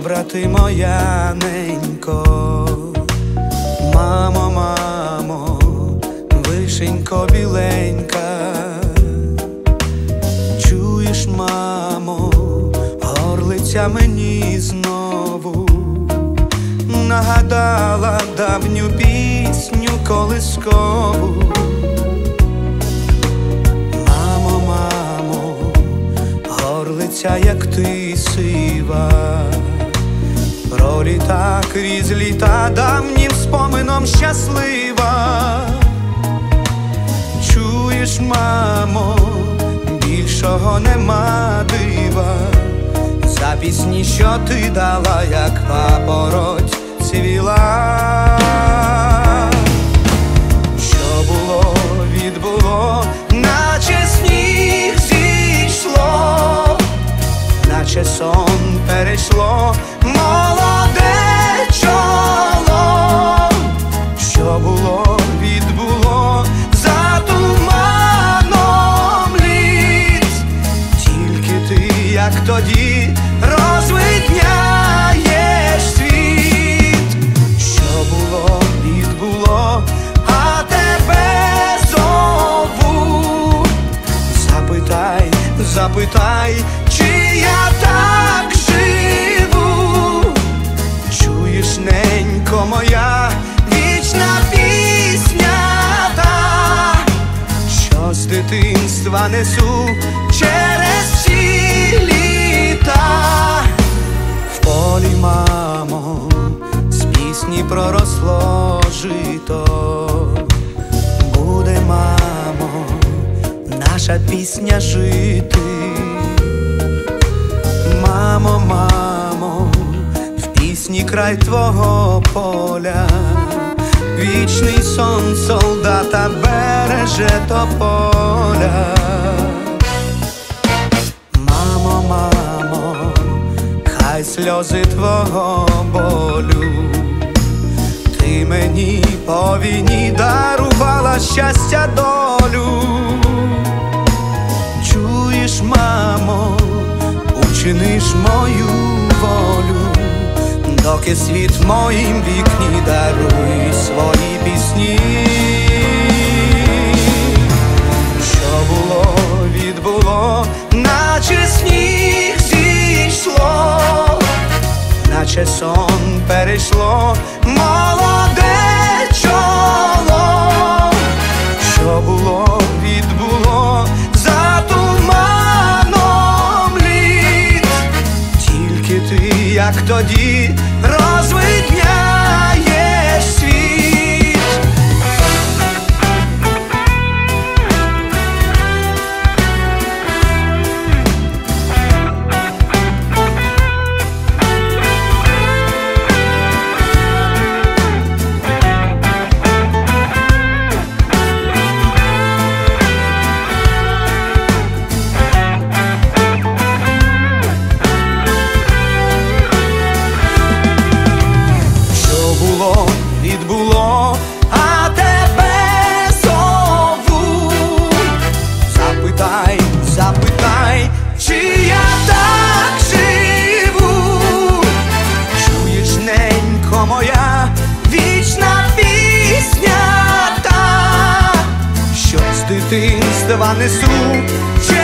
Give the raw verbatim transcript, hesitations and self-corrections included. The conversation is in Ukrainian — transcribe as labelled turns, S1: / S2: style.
S1: добра ти моя ненько. Мамо, мамо, вишенько біленька. Чуєш, мамо, горлиця мені знову нагадала давню пісню колискову. Мамо, мамо, горлиця, як ти сива, проліта крізь літа давнім спомином щаслива. Чуєш, мамо, більшого нема дива за пісні, що ти дала, як папороть цвіла. Що було, відбуло, наче сніг зійшло, наче сон перейшло молоде чоло. Що було, відбуло, за туманом літ, тільки ти, як тоді, розвидняєш світ. Що було, відбуло, а тебе зову. Запитай, запитай, чи я так живу. Чуєш, ненько моя, вічна пісня та, що з дитинства несу через всі літа. В полі, мамо, з пісні проросло жито. Буде, мамо, наша пісня жити. Мамо, мамо, в пісні край твого поля, вічний сон солдата береже тополя. Мамо, мамо, хай сльози твого болю ти мені по війні дарувала щастя, долю. Чуєш, мамо, учиниш мою волю, доки світ в моїм вікні, даруй свої пісні. Що було, відбуло, наче сніг зійшло, наче сон перейшло молоде чоло. Що було, відбуло, за туманом літ, тільки ти, як тоді, розвидняєш світ. Відбуло, а тебе зову. Запитай, запитай, чи я так живу. Чуєш, ненько моя, вічна пісня та, що з дитинства несу.